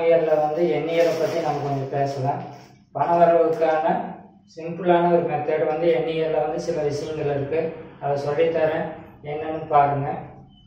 சமையலில் வந்து எண்ணியலை பற்றி நம்ம கொஞ்சம் பேசலாம். பணவரவுக்கான சிம்பிளான ஒரு மெத்தட் வந்து எண்ணியலில் வந்து சில விஷயங்கள் இருக்குது, அதை சொல்லித்தரேன், என்னன்னு பாருங்கள்.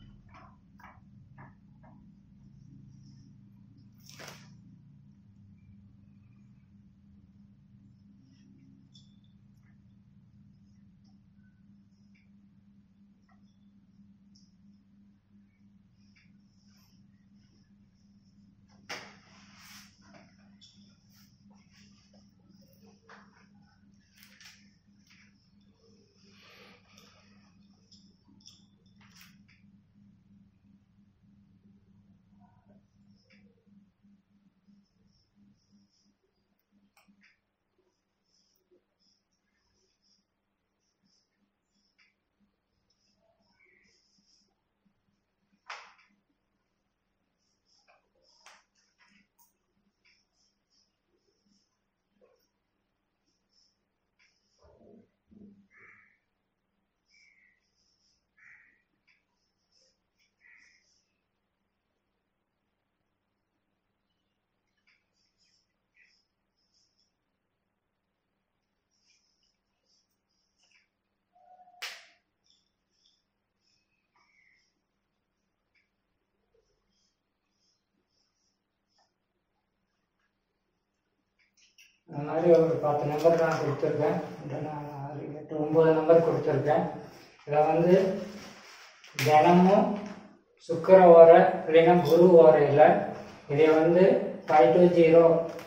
இந்த மாதிரி ஒரு 10 நம்பர் நான் கொடுத்துருக்கேன், 6, 8, 9 நம்பர் கொடுத்துருக்கேன். இதை வந்து தினமும் சுக்கிர ஓரை இல்லைன்னா குரு ஓரையில் இதை வந்து 520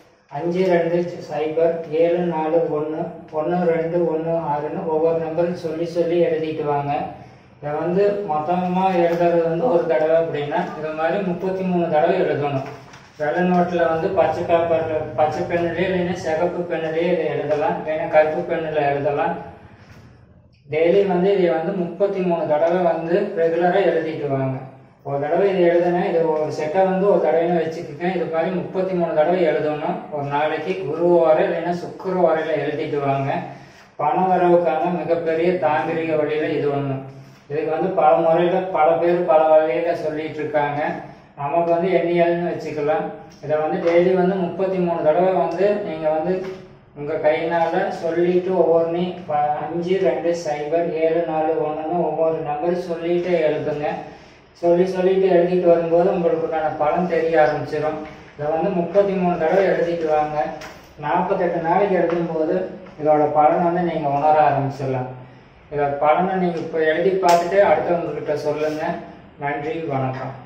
52 0 741 1216 ஒவ்வொரு நம்பரும் சொல்லி சொல்லி எழுதிட்டு வாங்க. இதை வந்து மொத்தமாக எழுதுறது வந்து ஒரு தடவை அப்படின்னா இது மாதிரி 33 தடவை எழுதணும். வெள்ளை நோட்டில் வந்து பச்சை பேப்பரில் பச்சை பெண்ணிலே இல்லைன்னா சிகப்பு பெண்ணிலே இதை எழுதலாம், இல்லைன்னா கருப்பு பெண்ணில் எழுதலாம். டெய்லி வந்து இதை வந்து 33 தடவை வந்து ரெகுலராக எழுதிட்டு வாங்க. ஒரு தடவை இது எழுதுனா இது ஒரு செட்டை வந்து ஒரு தடவைன்னு வச்சுக்கிட்டேன். இது மாதிரி 33 தடவை எழுதணும் ஒரு நாளைக்கு. குரு ஓரை இல்லைன்னா சுக்கிர ஓரையில் எழுதிட்டு வாங்க. பண வரவுக்கான மிகப்பெரிய தாந்திரிக வழியில் இது ஒன்று. இதுக்கு வந்து பல முறையில் பல பேர் பல வகையில் சொல்லிட்டு இருக்காங்க. நமக்கு வந்து எண்ணியல்னு வச்சுக்கலாம். இதை வந்து டெய்லி வந்து 33 தடவை வந்து நீங்கள் வந்து உங்கள் கையினால் சொல்லிட்டு ஒவ்வொன்றையும் 520 741 ஒவ்வொரு நம்பர் சொல்லிட்டு எழுதுங்க. சொல்லிட்டு எழுதிட்டு வரும்போது உங்களுக்கான பலன் தெரிய ஆரம்பிச்சிடும். இதை வந்து 33 தடவை எழுதிட்டு வாங்க. 48 நாளைக்கு எழுதும்போது இதோட பலனை வந்து நீங்கள் உணர ஆரம்பிச்சிடலாம். இதோட பலனை நீங்கள் இப்போ எழுதி பார்த்துட்டு அடுத்தவங்கக்கிட்ட சொல்லுங்கள். நன்றி, வணக்கம்.